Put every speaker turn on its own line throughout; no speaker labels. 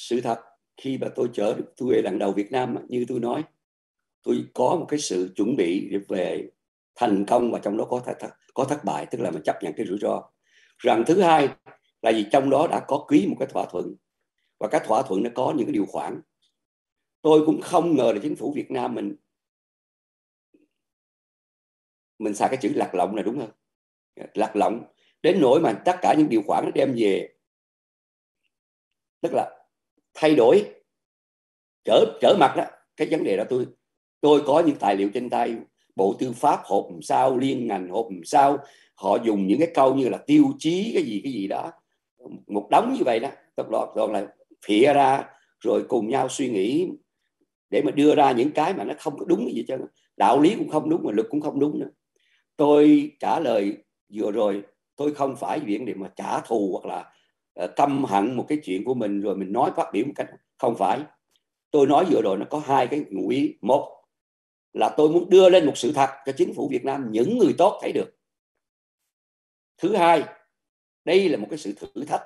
Sự thật khi mà tôi về lần đầu Việt Nam, như tôi nói, tôi có một cái sự chuẩn bị về thành công và trong đó có thất bại, tức là mình chấp nhận cái rủi ro. Rằng thứ hai là vì trong đó đã có ký một cái thỏa thuận, và cái thỏa thuận nó có những cái điều khoản. Tôi cũng không ngờ là chính phủ Việt Nam mình xài cái chữ lạc lõng là đúng không? Lạc lõng đến nỗi mà tất cả những điều khoản nó đem về, tức là thay đổi, trở mặt đó. Cái vấn đề đó tôi có những tài liệu trên tay. Bộ Tư pháp họp làm sao, liên ngành họp làm sao, họ dùng những cái câu như là tiêu chí cái gì đó, một đống như vậy đó, toàn là phịa ra rồi cùng nhau suy nghĩ để mà đưa ra những cái mà nó không có đúng cái gì chứ, đạo lý cũng không đúng mà luật cũng không đúng nữa. Tôi trả lời vừa rồi, tôi không phải viện để mà trả thù hoặc là căm hận một cái chuyện của mình rồi mình nói phát biểu một cách, không phải. Tôi nói vừa rồi nó có hai cái ngụ ý. Một là tôi muốn đưa lên một sự thật cho chính phủ Việt Nam, những người tốt thấy được. Thứ hai, đây là một cái sự thử thách.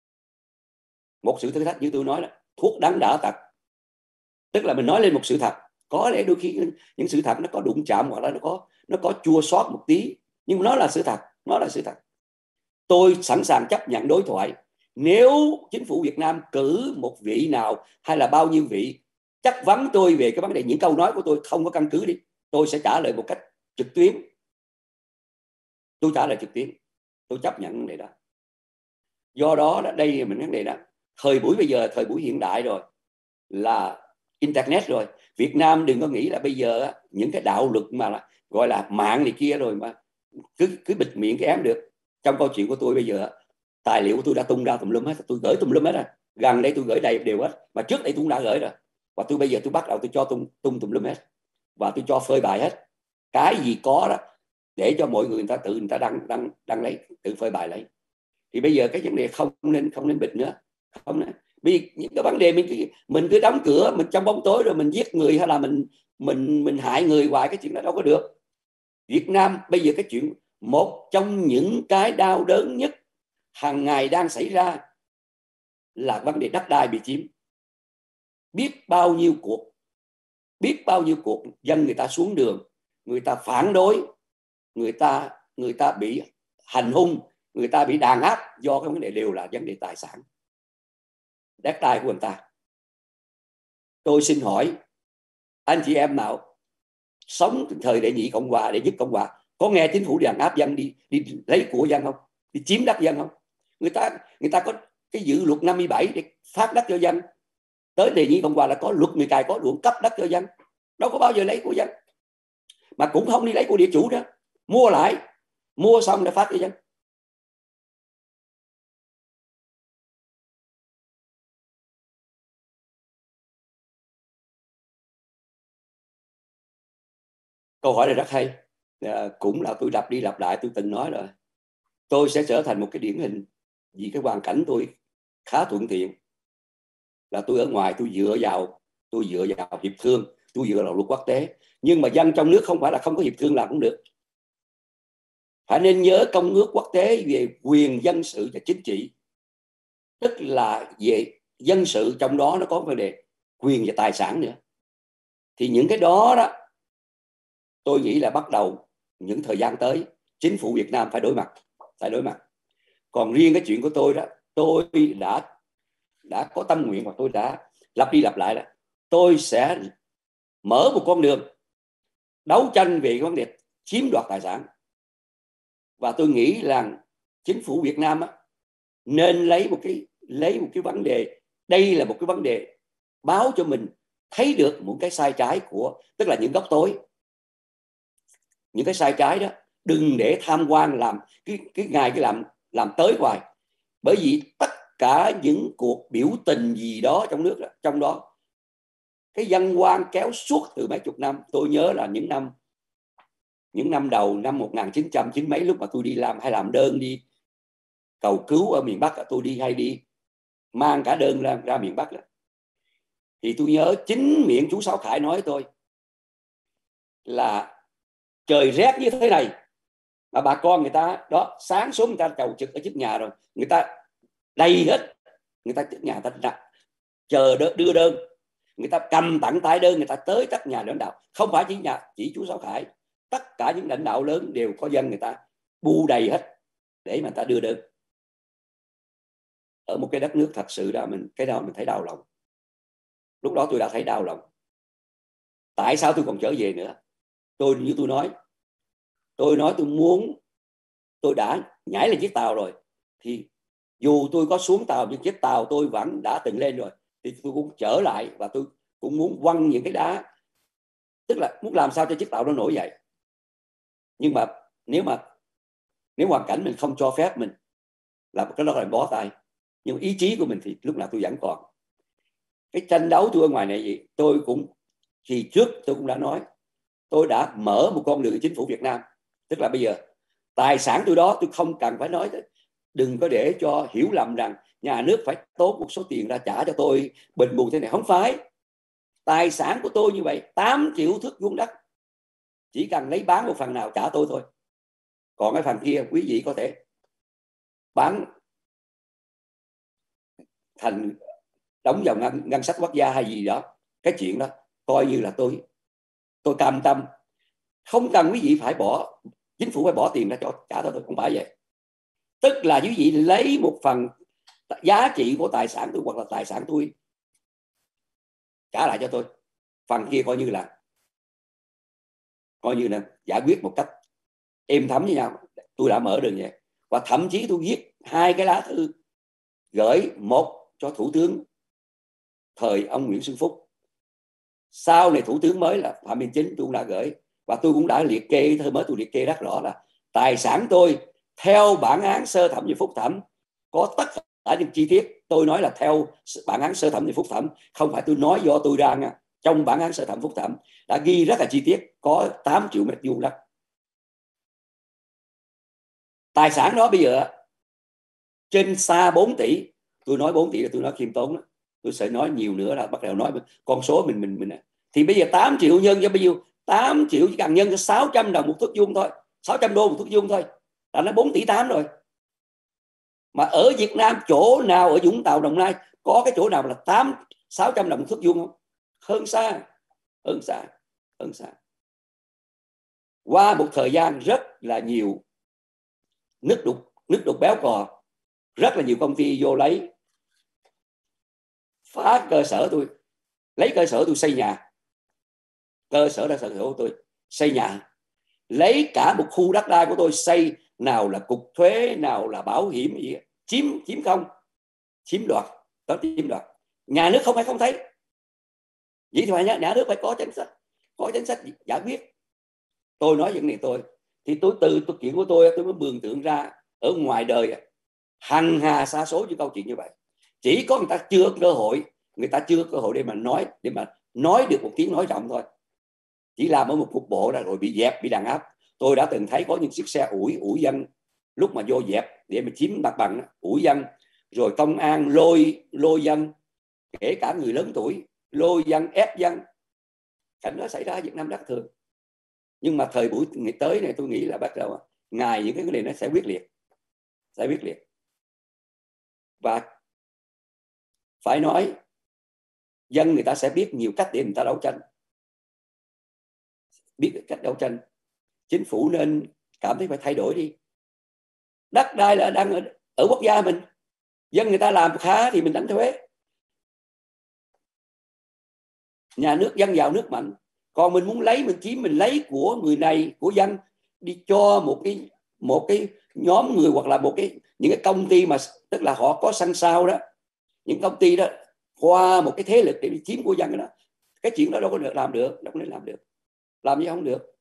Một sự thử thách như tôi nói là thuốc đắng đã tật. Tức là mình nói lên một sự thật, có lẽ đôi khi những sự thật nó có đụng chạm hoặc là nó có chua xót một tí, nhưng mà nó là sự thật, nó là sự thật. Tôi sẵn sàng chấp nhận đối thoại. Nếu chính phủ Việt Nam cử một vị nào hay là bao nhiêu vị chất vấn tôi về cái vấn đề, những câu nói của tôi không có căn cứ đi, tôi sẽ trả lời một cách trực tuyến. Tôi trả lời trực tuyến, tôi chấp nhận vấn đề đó. Do đó đây mình vấn đề đó, thời buổi bây giờ, thời buổi hiện đại rồi, là internet rồi. Việt Nam đừng có nghĩ là bây giờ những cái đạo luật mà gọi là mạng này kia rồi mà cứ bịt miệng cái ém được. Trong câu chuyện của tôi bây giờ, tài liệu của tôi đã tung ra tùm lum hết, tôi gửi tùm lum hết rồi. Gần đây tôi gửi đầy đều hết, mà trước đây tôi cũng đã gửi rồi. Và bây giờ tôi bắt đầu tôi cho tung tùm lum hết, và tôi cho phơi bài hết. Cái gì có đó để cho mọi người ta tự người ta đăng lấy, tự phơi bài lấy. Thì bây giờ cái vấn đề không nên bịt nữa, không nữa. Vì những cái vấn đề mình cứ đóng cửa, mình trong bóng tối rồi mình giết người hay là mình hại người hoài, cái chuyện đó đâu có được. Việt Nam bây giờ cái chuyện, một trong những cái đau đớn nhất hàng ngày đang xảy ra là vấn đề đất đai bị chiếm. Biết bao nhiêu cuộc dân người ta xuống đường, người ta phản đối, người ta bị hành hung, người ta bị đàn áp do cái vấn đề đều là vấn đề tài sản, đất đai của người ta. Tôi xin hỏi anh chị em nào sống thời đệ nhị Cộng Hòa, đệ nhất Cộng Hòa, có nghe chính phủ đàn áp dân đi lấy của dân không, đi chiếm đất dân không? Người ta có cái dự luật 57 để phát đất cho dân. Tới đệ nhị Cộng Hòa là có luật người cài có ruộng cấp đất cho dân, đâu có bao giờ lấy của dân, mà cũng không đi lấy của địa chủ nữa, mua lại, mua xong để phát cho dân. Câu hỏi này rất hay. Cũng là tôi lặp đi lặp lại, tôi từng nói rồi, tôi sẽ trở thành một cái điển hình vì cái hoàn cảnh tôi khá thuận tiện, là tôi ở ngoài, tôi dựa vào hiệp thương, tôi dựa vào luật quốc tế. Nhưng mà dân trong nước không phải là không có hiệp thương làm cũng được. Phải nên nhớ công ước quốc tế về quyền dân sự và chính trị, tức là về dân sự, trong đó nó có vấn đề quyền và tài sản nữa. Thì những cái đó tôi nghĩ là bắt đầu những thời gian tới chính phủ Việt Nam phải đối mặt. Còn riêng cái chuyện của tôi đó, tôi đã có tâm nguyện, và tôi đã lặp đi lặp lại là tôi sẽ mở một con đường đấu tranh về vấn đề chiếm đoạt tài sản. Và tôi nghĩ rằng chính phủ Việt Nam nên lấy một cái vấn đề, đây là một cái vấn đề báo cho mình thấy được một cái sai trái của, tức là những góc tối, những cái sai trái đó. Đừng để tham quan làm cái ngày cái làm tới hoài. Bởi vì tất cả những cuộc biểu tình gì đó trong nước, trong đó cái dân oan kéo suốt từ mấy chục năm. Tôi nhớ là những năm đầu năm 1990 mấy, lúc mà tôi đi làm hay làm đơn đi cầu cứu ở miền Bắc, tôi hay đi mang cả đơn ra miền Bắc đó. Thì tôi nhớ chính miệng chú Sáu Khải nói tôi là trời rét như thế này mà bà con người ta đó, sáng sớm người ta chầu trực ở trước nhà rồi, người ta đầy hết, người ta trước nhà ta chờ đưa đơn, người ta cầm tặng tay đơn, người ta tới các nhà lãnh đạo, không phải chỉ chú Sáu Khải, tất cả những lãnh đạo lớn đều có dân người ta bu đầy hết để mà người ta đưa đơn. Ở một cái đất nước thật sự đó, cái đó mình thấy đau lòng. Lúc đó tôi đã thấy đau lòng. Tại sao tôi còn trở về nữa? Như tôi nói tôi đã nhảy lên chiếc tàu rồi, thì dù tôi có xuống tàu nhưng chiếc tàu tôi vẫn đã từng lên rồi, thì tôi cũng trở lại và tôi cũng muốn quăng những cái đá, tức là muốn làm sao cho chiếc tàu nó nổi dậy. Nhưng mà nếu hoàn cảnh mình không cho phép mình làm cái đó là bó tay, nhưng ý chí của mình thì lúc nào tôi vẫn còn. Cái tranh đấu tôi ở ngoài này gì, tôi cũng khi trước tôi cũng đã nói, tôi đã mở một con đường chính phủ Việt Nam, tức là bây giờ tài sản tôi đó tôi không cần phải nói, đừng có để cho hiểu lầm rằng nhà nước phải tốn một số tiền ra trả cho tôi bình bù thế này. Không phải, tài sản của tôi như vậy 8 triệu thước vuông đất, chỉ cần lấy bán một phần nào trả tôi thôi. Còn cái phần kia quý vị có thể bán thành đóng vào ngân sách quốc gia hay gì đó, cái chuyện đó coi như là tôi cam tâm, không cần quý vị phải chính phủ phải bỏ tiền ra cho trả tôi, không phải vậy. Tức là quý vị lấy một phần giá trị của tài sản tôi hoặc là tài sản tôi trả lại cho tôi, phần kia coi như là giải quyết một cách êm thấm với nhau. Tôi đã mở đường vậy, và thậm chí tôi viết 2 cái lá thư, gửi một cho thủ tướng thời ông Nguyễn Xuân Phúc, sau này thủ tướng mới là Phạm Minh Chính tôi cũng đã gửi, và tôi cũng đã liệt kê thư mới, tôi liệt kê rất rõ là tài sản tôi theo bản án sơ thẩm và phúc thẩm có tất cả những chi tiết. Tôi nói là theo bản án sơ thẩm và phúc thẩm, không phải tôi nói do tôi ra nha. Trong bản án sơ thẩm phúc thẩm đã ghi rất là chi tiết, có 8 triệu mét vuông đất. Tài sản đó bây giờ trên xa 4 tỷ. Tôi nói 4 tỷ là tôi nói khiêm tốn đó. Tôi sẽ nói nhiều nữa là bắt đầu nói con số mình. Thì bây giờ 8 triệu nhân cho bao nhiêu? 8 triệu chỉ cần nhân cho 600 đồng một thước vuông thôi, 600 đô một thước vuông thôi là nó 4 tỷ 8 rồi. Mà ở Việt Nam chỗ nào ở Vũng Tàu, Đồng Nai có cái chỗ nào là 600 đồng một thước vuông không? Hơn xa. Qua một thời gian rất là nhiều nước đục béo cò, rất là nhiều công ty vô lấy, phá cơ sở tôi, lấy cơ sở tôi xây nhà, cơ sở đã sở hữu tôi xây nhà, lấy cả một khu đất đai của tôi xây, nào là cục thuế, nào là bảo hiểm gì, chiếm không, chiếm đoạt. Nhà nước không thấy. Vậy thì phải nhà nước phải có chính sách giải quyết. Tôi nói những này thì tôi chuyện của tôi mới mường tượng ra ở ngoài đời hằng hà sa số những câu chuyện như vậy. Chỉ có người ta chưa cơ hội để mà nói được một tiếng nói rộng thôi. Chỉ làm ở một cục bộ ra rồi bị dẹp, bị đàn áp. Tôi đã từng thấy có những chiếc xe ủi dân lúc mà vô dẹp để mà chiếm mặt bằng, ủi dân, rồi công an lôi dân, kể cả người lớn tuổi lôi dân, ép dân. Cảnh đó xảy ra ở Việt Nam rất thường. Nhưng mà thời buổi ngày tới này tôi nghĩ là bắt đầu ngày những cái vấn đề nó sẽ quyết liệt. Và phải nói dân người ta sẽ biết nhiều cách để người ta đấu tranh, chính phủ nên cảm thấy phải thay đổi đi. Đất đai là đang ở quốc gia mình, dân người ta làm khá thì mình đánh thuế, nhà nước dân giàu nước mạnh. Còn mình muốn mình chiếm, mình lấy của người này, của dân đi cho một cái nhóm người, hoặc là những cái công ty mà tức là họ có sân sau đó, những công ty đó qua một cái thế lực để chiếm của dân đó. Cái chuyện đó đâu có được làm được, làm gì không được.